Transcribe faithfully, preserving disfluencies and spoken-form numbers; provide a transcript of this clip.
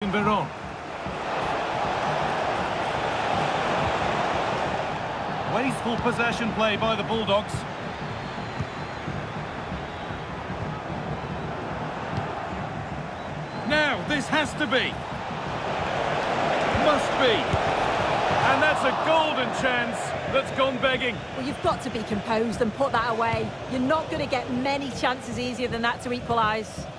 Steven Veron. Wasteful possession play by the Bulldogs. Now, this has to be. Must be. And that's a golden chance that's gone begging. Well, you've got to be composed and put that away. You're not going to get many chances easier than that to equalise.